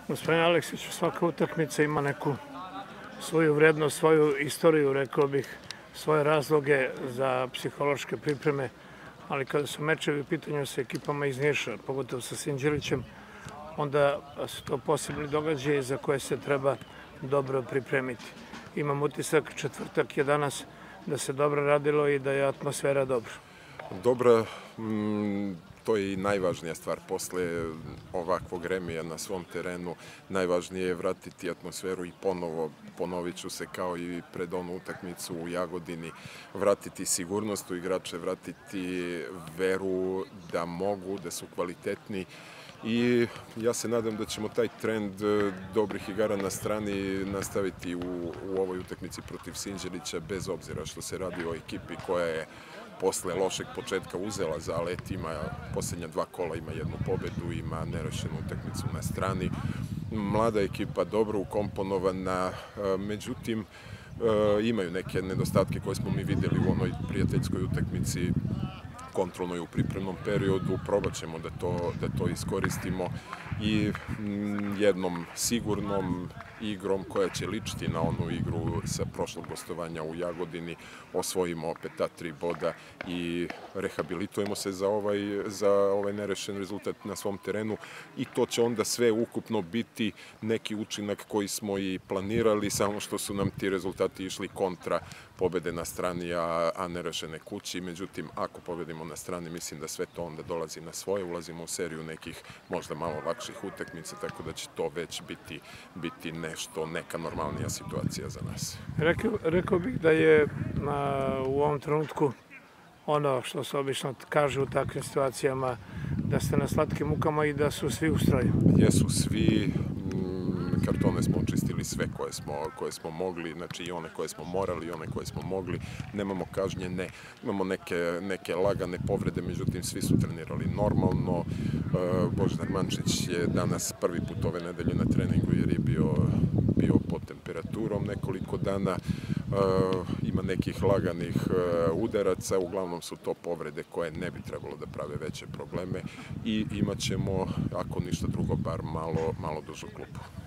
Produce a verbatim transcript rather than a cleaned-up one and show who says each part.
Speaker 1: Gospodin Aleksić, svaka utakmica ima neku svoju vrednost, svoju istoriju, rekao bih, svoje razloge za psihološke pripreme, ali kada su mečevi u pitanju sa ekipama iz Niša, pogotovo sa Sinđelićem, onda su to posebni događaji za koje se treba dobro pripremiti. Imam utisak, četvrtak je danas, da se dobro radilo i da je atmosfera dobra.
Speaker 2: Dobra, to je i najvažnija stvar. Posle ovakvog remija na svom terenu, najvažnije je vratiti atmosferu i ponovo, ponovit ću se kao i pred onu utakmicu u Jagodini, vratiti sigurnost u igrače, vratiti veru da mogu, da su kvalitetni. I ja se nadam da ćemo taj trend dobrih igara na strani nastaviti u, u ovoj utakmici protiv Sinđelića, bez obzira što se radi o ekipi koja je posle lošeg početka uzela zalet, ima posljednja dva kola, ima jednu pobedu, ima nerešenu utakmicu na strani. Mlada ekipa, dobro ukomponovana, međutim imaju neke nedostatke koje smo mi vidjeli u onoj prijateljskoj utakmici, kontrolnoj u pripremnom periodu. Probat ćemo da to, da to iskoristimo i jednom sigurnom igrom koja će ličiti na onu igru sa prošlog gostovanja u Jagodini osvojimo opet ta tri boda i rehabilitujemo se za ovaj, za ovaj nerešen rezultat na svom terenu i to će onda sve ukupno biti neki učinak koji smo i planirali, samo što su nam ti rezultati išli kontra pobede na strani, a, a nerešene kući. Međutim, ako pobedimo na strani, mislim da sve to onda dolazi na svoje, ulazimo u seriju nekih možda malo lakših utakmica, tako da će to već biti, biti nešto, neka normalnija situacija za nas.
Speaker 1: Rekao, rekao bih da je a, u ovom trenutku ono što se obično kaže u takvim situacijama, da ste na slatkim mukama i da su svi u stroju.
Speaker 2: Jesu svi, kartone smo očistili sve koje smo, koje smo mogli, znači i one koje smo morali i one koje smo mogli. Nemamo kažnjene, imamo neke, neke lagane povrede, međutim svi su trenirali normalno. Božidar Mančić je danas prvi put ove nedelje na treningu jer je bio, bio pod temperaturom nekoliko dana. Ima nekih laganih udaraca, uglavnom su to povrede koje ne bi trebalo da prave veće probleme i imat ćemo, ako ništa drugo, bar malo, malo dužu klupu.